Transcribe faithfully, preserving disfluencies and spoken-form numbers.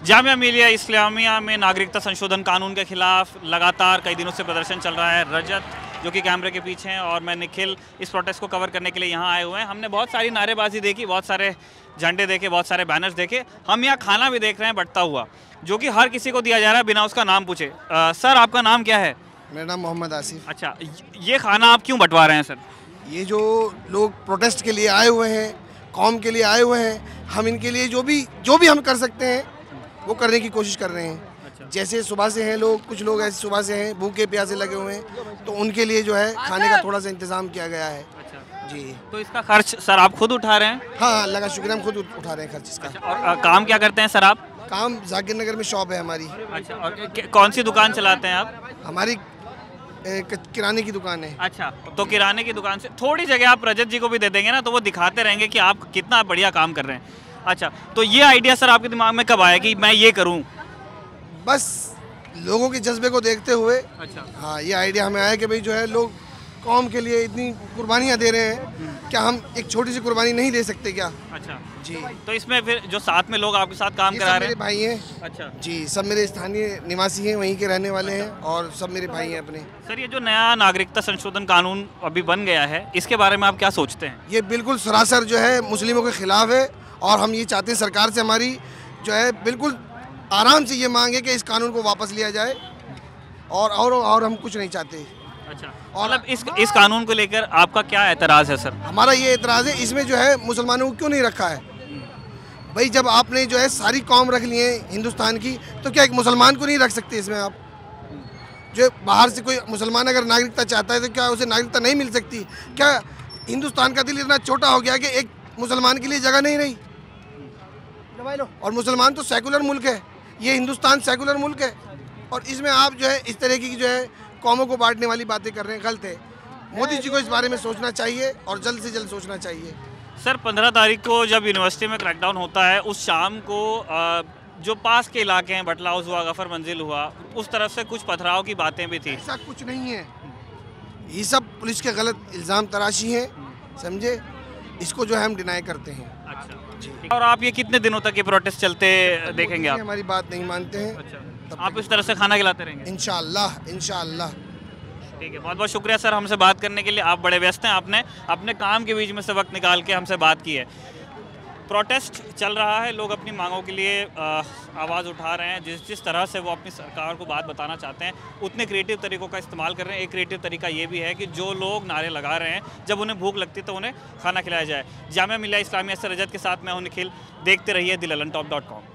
जामिया मिलिया इस्लामिया में नागरिकता संशोधन कानून के खिलाफ लगातार कई दिनों से प्रदर्शन चल रहा है। रजत जो कि कैमरे के पीछे हैं और मैं निखिल इस प्रोटेस्ट को कवर करने के लिए यहाँ आए हुए हैं। हमने बहुत सारी नारेबाजी देखी, बहुत सारे झंडे देखे, बहुत सारे बैनर्स देखे। हम यहाँ खाना भी देख रहे हैं बंटता हुआ, जो कि हर किसी को दिया जा रहा है बिना उसका नाम पूछे। आ, सर आपका नाम क्या है? मेरा नाम मोहम्मद आसिफ। अच्छा, ये खाना आप क्यों बंटवा रहे हैं सर? ये जो लोग प्रोटेस्ट के लिए आए हुए हैं, कौम के लिए आए हुए हैं, हम इनके लिए जो भी जो भी हम कर सकते हैं वो करने की कोशिश कर रहे हैं। अच्छा। जैसे सुबह से हैं लोग, कुछ लोग ऐसे सुबह से हैं भूखे प्यासे लगे हुए हैं, तो उनके लिए जो है खाने का थोड़ा सा इंतजाम किया गया है। अच्छा। जी। तो इसका खर्च सर आप खुद उठा रहे हैं? हाँ, अल्लाह का शुक्र, हम खुद उठा रहे हैं खर्च इसका। अच्छा, और आ, काम क्या करते हैं सर आप? काम जाकिर नगर में शॉप है हमारी। अच्छा, और कौन सी दुकान चलाते हैं आप? हमारी किराने की दुकान है। अच्छा, तो किराने की दुकान से थोड़ी जगह आप रजत जी को भी दे देंगे ना, तो वो दिखाते रहेंगे कि आप कितना बढ़िया काम कर रहे हैं। अच्छा, तो ये आइडिया सर आपके दिमाग में कब आया कि मैं ये करूं? बस लोगों के जज्बे को देखते हुए। अच्छा। हाँ, ये आइडिया हमें आया कि भाई जो है लोग कौम के लिए इतनी कुर्बानियाँ दे रहे हैं, क्या हम एक छोटी सी कुर्बानी नहीं दे सकते क्या? अच्छा जी। तो इसमें फिर जो साथ में लोग आपके साथ काम करा रहे हैं? मेरे भाई हैं। अच्छा जी, सब मेरे स्थानीय निवासी हैं, वहीं के रहने वाले हैं और सब मेरे भाई हैं अपने। सर, ये जो नया नागरिकता संशोधन कानून अभी बन गया है, इसके बारे में आप क्या सोचते हैं? ये बिल्कुल सरासर जो है मुस्लिमों के खिलाफ है और हम ये चाहते हैं सरकार से हमारी जो है बिल्कुल आराम से ये मांगे कि इस कानून को वापस लिया जाए और और, और हम कुछ नहीं चाहते। अच्छा, और मतलब इस इस कानून को लेकर आपका क्या एतराज़ है सर? हमारा ये एतराज़ है, इसमें जो है मुसलमानों को क्यों नहीं रखा है? भाई जब आपने जो है सारी कौम रख ली है हिंदुस्तान की, तो क्या एक मुसलमान को नहीं रख सकते इसमें आप? जो बाहर से कोई मुसलमान अगर नागरिकता चाहता है तो क्या उसे नागरिकता नहीं मिल सकती? क्या हिंदुस्तान का दिल इतना छोटा हो गया कि एक मुसलमान के लिए जगह नहीं रही? और मुसलमान तो सेकुलर मुल्क है, ये हिंदुस्तान सेकुलर मुल्क है, और इसमें आप जो है इस तरह की जो है कौमों को बांटने वाली बातें कर रहे हैं, गलत है। मोदी जी को इस बारे में सोचना चाहिए और जल्द से जल्द सोचना चाहिए। सर, पंद्रह तारीख को जब यूनिवर्सिटी में क्रैकडाउन होता है, उस शाम को जो पास के इलाके हैं, बटला हाउस हुआ, गफर मंजिल हुआ, उस तरफ से कुछ पथराव की बातें भी थी। ऐसा कुछ नहीं है, ये सब पुलिस के गलत इल्ज़ाम तराशी हैं, समझे? इसको जो है हम डिनाई करते हैं। अच्छा जी। और आप ये कितने दिनों तक ये प्रोटेस्ट चलते देखेंगे आप? हमारी बात नहीं मानते हैं। अच्छा, आप इस तरह से खाना खिलाते रहेंगे? इंशाअल्लाह, इंशाअल्लाह। ठीक है, बहुत बहुत शुक्रिया सर हमसे बात करने के लिए। आप बड़े व्यस्त हैं, आपने अपने काम के बीच में से वक्त निकाल के हमसे बात की है। प्रोटेस्ट चल रहा है, लोग अपनी मांगों के लिए आवाज़ उठा रहे हैं। जिस जिस तरह से वो अपनी सरकार को बात बताना चाहते हैं, उतने क्रिएटिव तरीक़ों का इस्तेमाल कर रहे हैं। एक क्रिएटिव तरीका ये भी है कि जो लोग नारे लगा रहे हैं, जब उन्हें भूख लगती है तो उन्हें खाना खिलाया जाए। जामिया मिलिया इस्लामिया से रजत के साथ मैं हूं निखिल। देखते रहिए द लल्लनटॉप डॉट कॉम।